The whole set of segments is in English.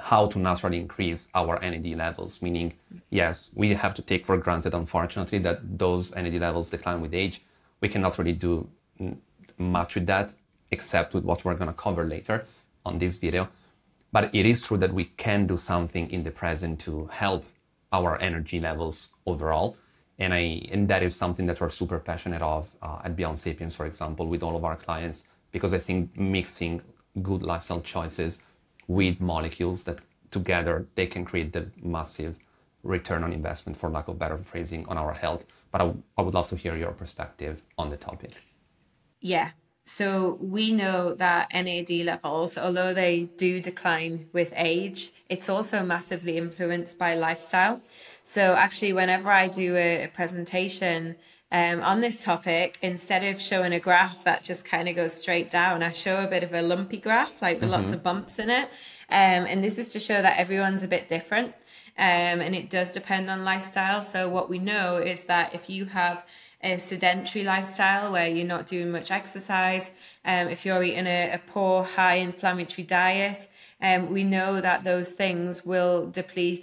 how to naturally increase our NAD levels, meaning, yes, we have to take for granted, unfortunately, that those NAD levels decline with age. We cannot really do much with that, except with what we're going to cover later on this video. But it is true that we can do something in the present to help our energy levels overall. And that is something that we're super passionate of at Beyond Sapiens, for example, with all of our clients, because I think mixing good lifestyle choices with molecules that together they can create the massive return on investment, for lack of better phrasing, on our health. But I would love to hear your perspective on the topic. Yeah. So we know that NAD levels, although they do decline with age, it's also massively influenced by lifestyle. So actually, whenever I do a presentation on this topic, instead of showing a graph that just kind of goes straight down, I show a bit of a lumpy graph, like with lots of bumps in it. And this is to show that everyone's a bit different. And it does depend on lifestyle. So what we know is that if you have a sedentary lifestyle where you're not doing much exercise, if you're eating a poor, high inflammatory diet, we know that those things will deplete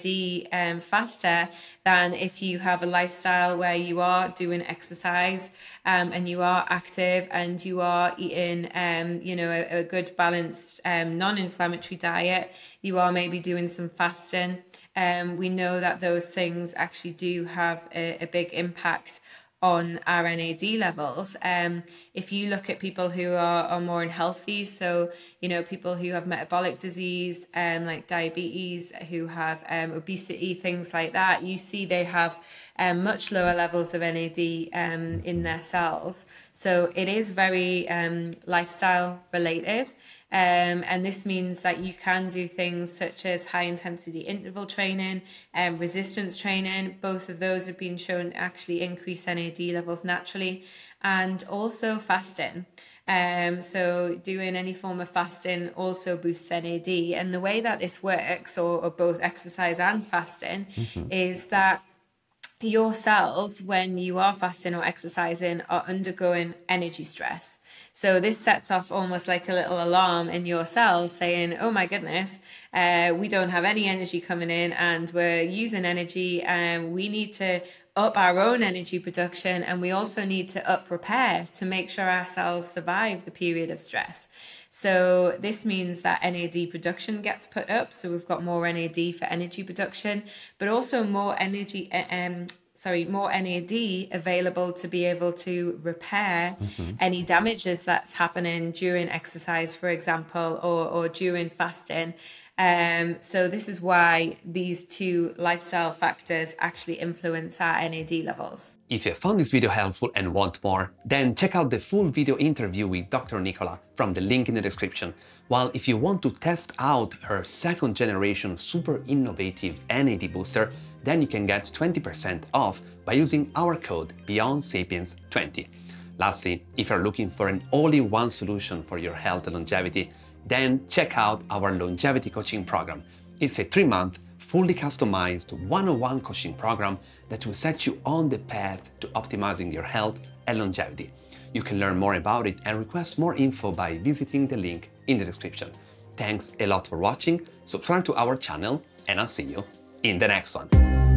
NAD faster than if you have a lifestyle where you are doing exercise and you are active and you are eating, a good balanced non-inflammatory diet. You are maybe doing some fasting. We know that those things actually do have a big impact on our NAD levels. If you look at people who are more unhealthy, so, people who have metabolic disease, like diabetes, who have obesity, things like that, you see they have much lower levels of NAD in their cells. So it is very lifestyle related. And this means that you can do things such as high intensity interval training and resistance training. Both of those have been shown to actually increase NAD levels naturally, and also fasting. So doing any form of fasting also boosts NAD. And the way that this works, or both exercise and fasting, is that your cells, when you are fasting or exercising, are undergoing energy stress. So this sets off almost like a little alarm in your cells saying, oh my goodness, we don't have any energy coming in and we're using energy, and we need to up our own energy production, and we also need to up repair to make sure our cells survive the period of stress. So this means that NAD production gets put up. So we've got more NAD for energy production, but also more more NAD available to be able to repair any damages that's happening during exercise, for example, or during fasting. So this is why these two lifestyle factors actually influence our NAD levels. If you found this video helpful and want more, then check out the full video interview with Dr. Nichola from the link in the description. While if you want to test out her second generation super innovative NAD booster, then you can get 20% off by using our code BeyondSapiens20. Lastly, if you're looking for an all-in-one solution for your health and longevity, then check out our longevity coaching program. It's a 3-month, fully customized one-on-one coaching program that will set you on the path to optimizing your health and longevity. You can learn more about it and request more info by visiting the link in the description. Thanks a lot for watching, subscribe to our channel, and I'll see you in the next one.